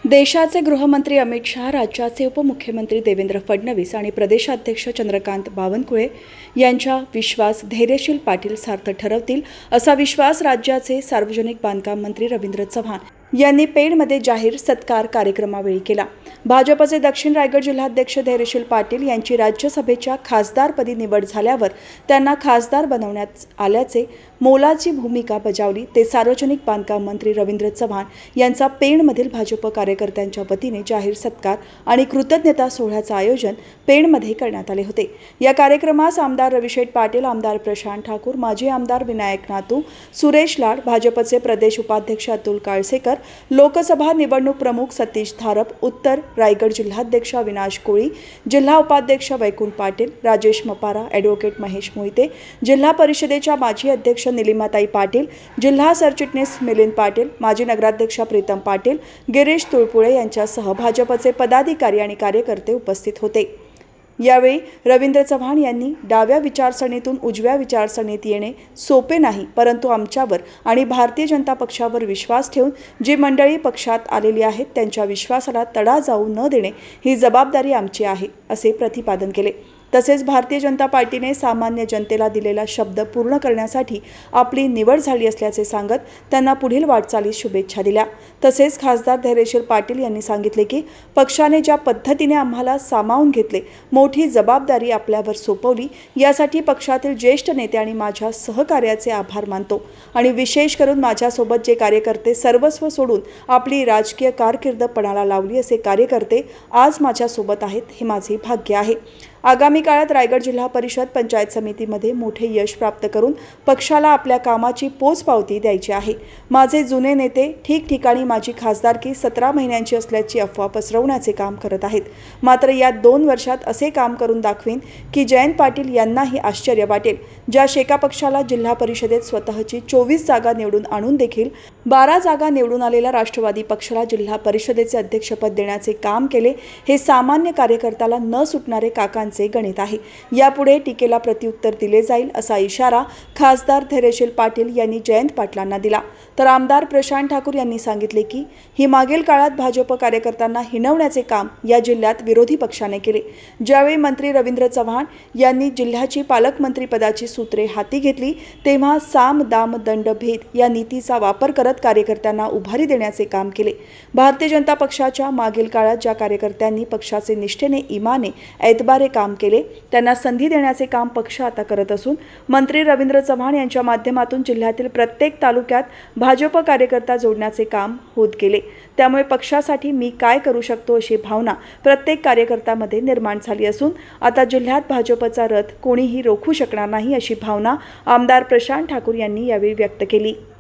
देशाचे गृहमंत्री अमित शहा, राज्याचे उपमुख्यमंत्री देवेंद्र फडणवीस आणि प्रदेशाध्यक्ष चंद्रकांत बावनकुळे यांचा विश्वास धैर्यशील पाटील सार्थ ठरवतील, असा विश्वास राज्याचे सार्वजनिक बांधकाम मंत्री रवींद्र चव्हाण यांनी पेणमध्ये जाहीर सत्कार कार्यक्रमावेळी केला। भाजपचे दक्षिण रायगड जिल्हाध्यक्ष धैर्यशील पाटील यांची राज्यसभेच्या खासदारपदी निवड झाल्यावर त्यांना खासदार बनवण्यात आल्याचे मोलाची भूमिका बजावली ते सार्वजनिक बांधकाम मंत्री रवींद्र चव्हाण यांचा पेणमधील भाजप कार्यकर्त्यांच्या वतीने जाहीर सत्कार आणि कृतज्ञता सोहळ्याचे आयोजन पेणमध्ये करण्यात आले होते। या कार्यक्रमास आमदार रविशेठ पाटील, आमदार प्रशांत ठाकूर, माजी आमदार विनायक नातू, सुरेश लाड, भाजपचे प्रदेश उपाध्यक्ष अतुल काळसेकर, लोकसभा निवडणूक प्रमुख सतीश धारप, उत्तर रायगड जिल्हाध्यक्ष अविनाश कोळी, जिल्हा उपाध्यक्ष वैकुंठ पाटील, राजेश मपारा, ॲडव्होकेट महेश मोहिते, जिल्हा परिषदेच्या माजी अध्यक्ष निलिमाताई पाटील, जिल्हा सरचिटणीस मिलिंद पाटील, माजी नगराध्यक्ष प्रीतम पाटील, गिरीश तुळपुळे यांच्यासह भाजपचे पदाधिकारी आणि कार्यकर्ते उपस्थित होते। यावेळी रवींद्र चव्हाण यांनी डाव्या विचारसरणीतून उजव्या विचारसरणीत येणे सोपे नाही, परंतु आमच्यावर आणि भारतीय जनता पक्षावर विश्वास ठेवून जी मंडळी पक्षात आलेली आहेत त्यांच्या विश्वासाला तडा जाऊ न देणे ही जबाबदारी आमची आहे, असे प्रतिपादन केले। तसेच भारतीय जनता पार्टीने सामान्य जनतेला दिलेला शब्द पूर्ण करण्यासाठी आपली निवड झाली असल्याचे सांगत त्यांना पुढील वाटचालीस शुभेच्छा दिल्या। तसेच खासदार धैर्यशील पाटील यांनी सांगितले की पक्षाने ज्या पद्धतीने आम्हाला सामावून घेतले, मोठी जबाबदारी आपल्यावर सोपवली, यासाठी पक्षातील ज्येष्ठ नेते आणि माझ्या सहकार्याचे आभार मानतो आणि विशेष करून माझ्यासोबत जे कार्यकर्ते सर्वस्व सोडून आपली राजकीय कारकीर्द पणाला लावली असे कार्यकर्ते आज माझ्यासोबत आहेत, हे माझे भाग्य आहे। आगामी काळात रायगड जिल्हा परिषद पंचायत समितीमध्ये मोठे यश प्राप्त करून पक्षाला आपल्या कामाची पोचपावती द्यायची आहे। माझे जुने नेते ठिकठिकाणी माझी खासदारकी 17 महिन्यांची असल्याची अफवा पसरवण्याचे काम करत आहेत, मात्र या 2 वर्षात असे काम करून दाखवीन की जयंत पाटील यांनाही आश्चर्य वाटेल। ज्या शेका पक्षाला जिल्हा परिषदेत स्वतःची 24 जागा निवडून आणून देखील 12 जागा निवडून आलेल्या राष्ट्रवादी पक्षाला जिल्हा परिषदेचे अध्यक्षपद देण्याचे काम केले, हे सामान्य कार्यकर्त्याला न सुटणारे काकांचे गणित आहे। यापुढे टीकेला प्रत्युत्तर दिले जाईल, असा इशारा खासदार धैर्यशील पाटील यांनी जयंत पाटलांना दिला। तर आमदार प्रशांत ठाकूर यांनी सांगितले की ही मागील काळात भाजप कार्यकर्त्यांना हिणवण्याचे काम या जिल्ह्यात विरोधी पक्षाने केले। ज्यावेळी मंत्री रवींद्र चव्हाण यांनी जिल्ह्याची पालकमंत्रीपदाची सूत्रे हाती घेतली, तेव्हा साम दाम दंड भेद या नीतीचा वापर करत कार्यकर्त्यांना उभारी देण्याचे काम केले। भारतीय जनता पक्षाच्या मागील काळात ज्या कार्यकर्त्यांनी पक्षाचे निष्ठेने, इमाने, ऐतबारे काम केले, त्यांना संधी देण्याचे काम पक्ष आता करत असून मंत्री रवींद्र चव्हाण यांच्या माध्यमातून जिल्ह्यातील प्रत्येक तालुक्यात भाजप कार्यकर्ता जोडण्याचे काम होत गेले। त्यामुळे पक्षासाठी मी काय करू शकतो अशी भावना प्रत्येक कार्यकर्त्यामध्ये निर्माण झाली असून आता जिल्ह्यात भाजपचा रथ कोणीही रोखू शकणार नाही, अशी भावना आमदार प्रशांत ठाकूर यांनी यावेळी व्यक्त केली।